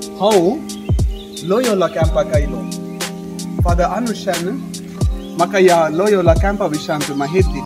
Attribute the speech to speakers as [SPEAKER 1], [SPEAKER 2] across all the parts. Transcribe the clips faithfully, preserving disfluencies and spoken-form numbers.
[SPEAKER 1] How Loyola campa kailo. Father Anushan Makaya Loyola campa vishantu mahedi.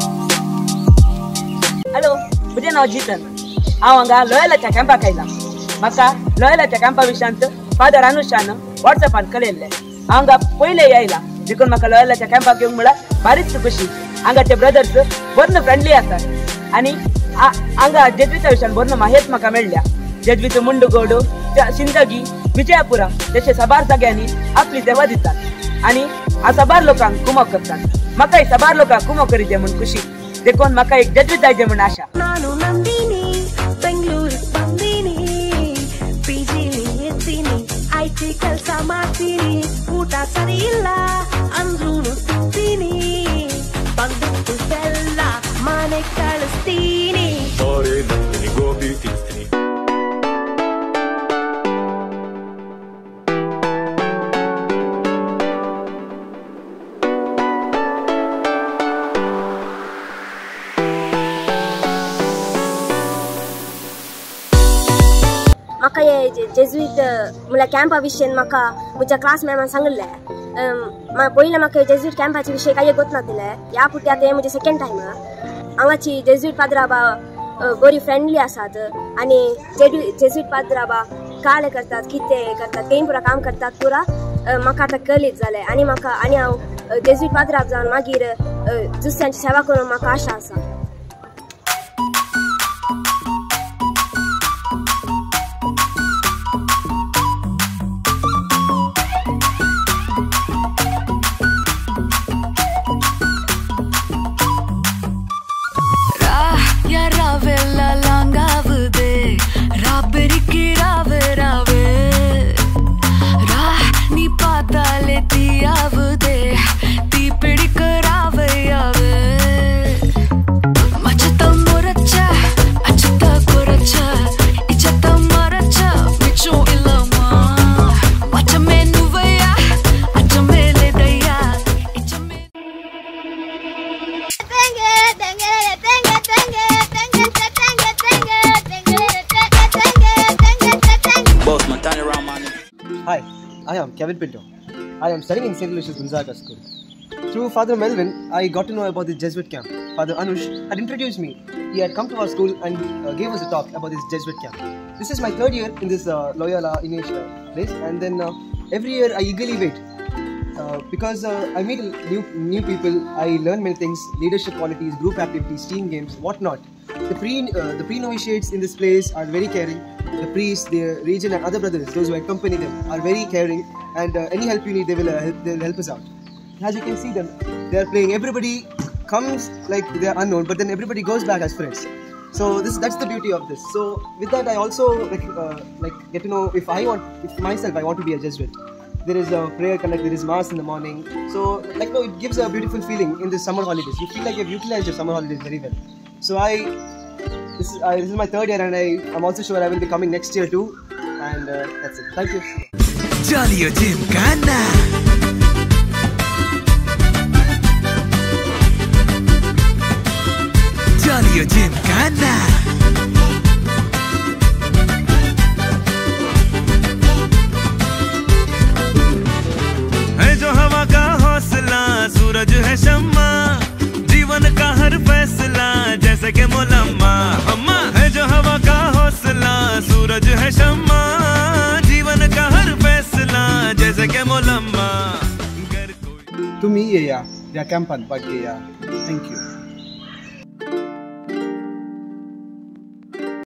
[SPEAKER 2] Hello, bude na jitan. Awanga Loyola campa kaila. Maka Loyola campa vishantu Father Anushan WhatsApp an kalelle. Awanga poile yaila. Dikon maka Loyola campa kyung mula baris kushi. Anga te brothers born friendly asar. Ani anga Jedvita vishan born mahet maka melya. Jedvita mundugodu Shindagi Vijayapura जसे सबार जाग्यांनी आपली सेवा दितात आणि आ सबार लोकांक कुमो करतात म्हाका सबार लोकांक कुमो करीते म्हूण खुशी देखून म्हाका एक जजवीत जायचे म्हूण आशा
[SPEAKER 3] ನಾನು ನಂದಿನಿ ಬೆಂಗಳೂರು ಬಂದಿನಿ ಪಿಜಿಲಿ ಎತ್ತೀನಿ ಐಟಿ ಕೆಲಸ ಮಾಡ್ತೀನಿ ಊಟ ಸರಿ ಇಲ್ಲ ಅಂದ್ರೂನು ತಿಂತೀನಿ ಬಂದು ಬೆಲ್ಲ ಮನೆ ಕಳಿಸ್ತೀನಿ ಓರೆ ನಂದಿನಿ ಗೋಬಿ ತಿಂತೀನಿ
[SPEAKER 4] मका ये जेजुईट मुला कॅम्पा विषयन मका मुझ्या क्लास मॅम सांगले मा पयले मका जेजुईट कॅम्पाचे विषय काही गोत नासले या पुट्या ते म्हणजे सेकंड टाइम हांगाची जेजुईट पाद्राबा बरी फ्रेंडली आसात आणि जेजुईट पाद्राबा काले करतात किते करतात ते पुरा काम करतात पुरा मका आता कळीत जाले आणि मका आणि हांव जेजुईट पाद्राब जावन मागीर दुसऱ्यांची सेवा करून मका आशा आसा
[SPEAKER 5] Hi, I am Kevin Pinto. I am studying in Saint Lucia's Gonzaga School. Through Father Melvin, I got to know about the Jesuit camp. Father Anush had introduced me. He had come to our school and uh, gave us a talk about this Jesuit camp. This is my third year in this uh, Loyola initial place, and then uh, every year I eagerly wait uh, because uh, I meet new new people. I learn many things: leadership qualities, group activities, team games, whatnot. The pre uh, the pre-novitiates in this place are very caring. The priests, the region and other brothers, those who accompany them, are very caring, and uh, any help you need, they will uh, help, they will help us out. As you can see them, they are playing. Everybody comes like they are unknown, but then everybody goes back as friends. So this that's the beauty of this. So with that, I also like uh, like get to know if I want, if myself I want to be a Jesuit. There is a prayer connect, there is mass in the morning. So like no, it gives a beautiful feeling in the summer holidays. You feel like you've utilized your summer holidays very well. So I. This is, uh, this is my third year and I, I'm also sure I will be coming next year too. And uh, that's it. Thank you. Jolly Gymkhana. Jolly Gymkhana. है जो हवा का हौसला सूरज है शम्मा जीवन का हर फैसला जैसे के मोलम्मा अम्मा है जो हवा का हौसला सूरज है शम्मा जीवन का हर फैसला जैसे के मोलम्मा तुम्ही ये या या कॅम्पात भाग घे या थँक्यू